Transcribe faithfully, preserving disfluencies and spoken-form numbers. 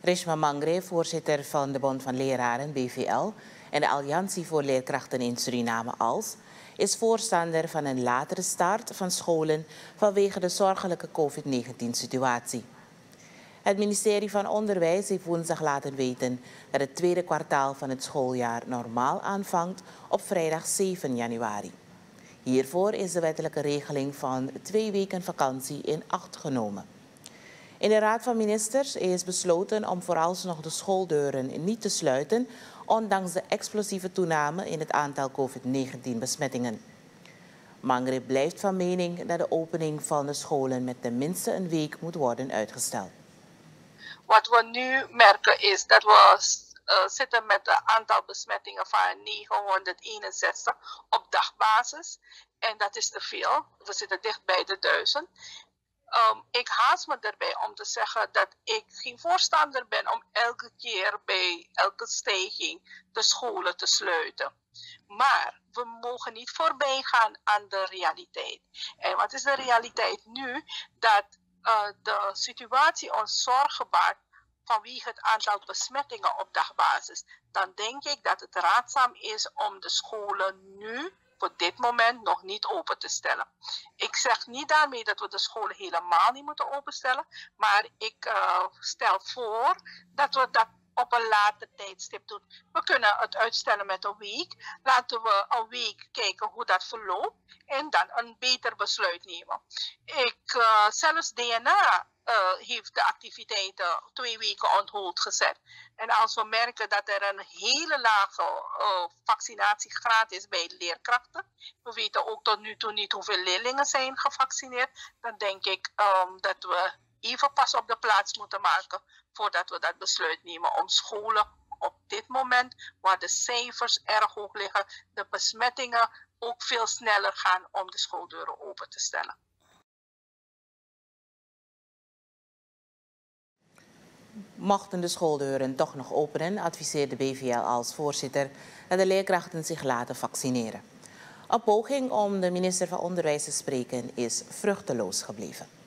Rishma Mangre, voorzitter van de Bond van Leraren, B V L, en de Alliantie voor Leerkrachten in Suriname, A L S, is voorstander van een latere start van scholen vanwege de zorgelijke COVID negentien situatie. Het ministerie van Onderwijs heeft woensdag laten weten dat het tweede kwartaal van het schooljaar normaal aanvangt op vrijdag zeven januari. Hiervoor is de wettelijke regeling van twee weken vakantie in acht genomen. In de Raad van Ministers is besloten om vooralsnog de schooldeuren niet te sluiten, ondanks de explosieve toename in het aantal COVID negentien besmettingen. Mangre blijft van mening dat de opening van de scholen met tenminste een week moet worden uitgesteld. Wat we nu merken is dat we uh, zitten met een aantal besmettingen van negenhonderdeenenzestig op dagbasis. En dat is te veel. We zitten dicht bij de duizend. Um, ik haast me erbij om te zeggen dat ik geen voorstander ben om elke keer bij elke stijging de scholen te sluiten. Maar we mogen niet voorbij gaan aan de realiteit. En wat is de realiteit nu? Dat uh, de situatie ons zorgen baart vanwege het aantal besmettingen op dagbasis. Dan denk ik dat het raadzaam is om de scholen nu voor dit moment nog niet open te stellen. Ik zeg niet daarmee dat we de scholen helemaal niet moeten openstellen, maar ik uh, stel voor dat we dat op een later tijdstip doen. We kunnen het uitstellen met een week. Laten we een week kijken hoe dat verloopt en dan een beter besluit nemen. Ik, uh, zelfs D N A uh, heeft de activiteiten twee weken on hold gezet. En als we merken dat er een hele lage uh, vaccinatiegraad is bij leerkrachten, we weten ook tot nu toe niet hoeveel leerlingen zijn gevaccineerd, dan denk ik um, dat we even pas op de plaats moeten maken voordat we dat besluit nemen om scholen op dit moment, waar de cijfers erg hoog liggen, de besmettingen ook veel sneller gaan, om de schooldeuren open te stellen. Mochten de schooldeuren toch nog openen, adviseert de B V L als voorzitter dat de leerkrachten zich laten vaccineren. Een poging om de minister van Onderwijs te spreken is vruchteloos gebleven.